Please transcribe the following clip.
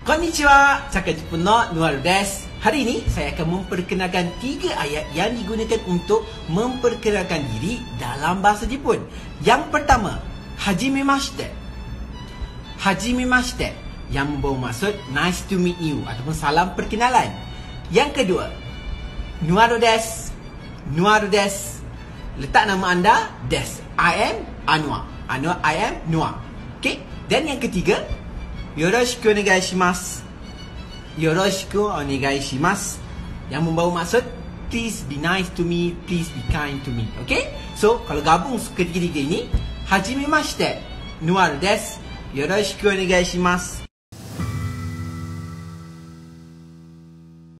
Konnichiwa, Saka Jepun no Nuaru desu. Hari ini saya akan memperkenalkan 3 ayat yang digunakan untuk memperkenalkan diri dalam bahasa Jepun. Yang pertama, hajimemashite. Hajimemashite yang membawa maksud nice to meet you ataupun salam perkenalan. Yang kedua, Nuaru desu. Nuaru desu. Letak nama anda desu. I am Anwar. I am Noah. Okay? Dan yang ketiga, yoroshiku onegai shimasu. Yoroshiku onegai shimasu yang membawa maksud please be nice to me, please be kind to me. Okay? So, kalau gabung ketiga-tiga ini, hajimemashite, Nuaru desu, yoroshiku onegai shimasu.